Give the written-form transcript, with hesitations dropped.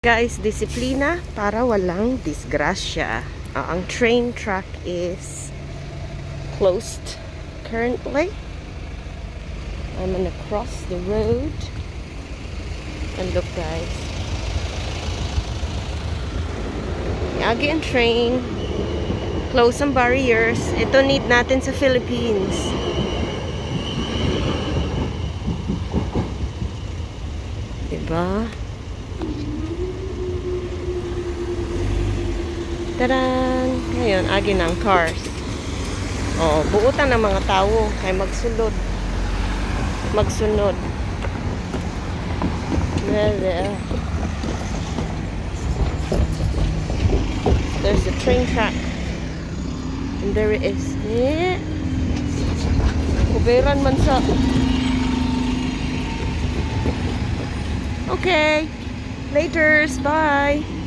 Guys, disiplina para walang disgrasya. Ang train track is closed currently. I'm gonna cross the road. And look guys. Again, train. Close some barriers. Ito need natin sa Philippines. Diba? Taran! Ngayon, agi ng cars. Oh, buutan ng mga tao kay magsulod. Magsunod. There. There's a train track. And there it is. Kuberan man sa. Okay. Laters. Bye.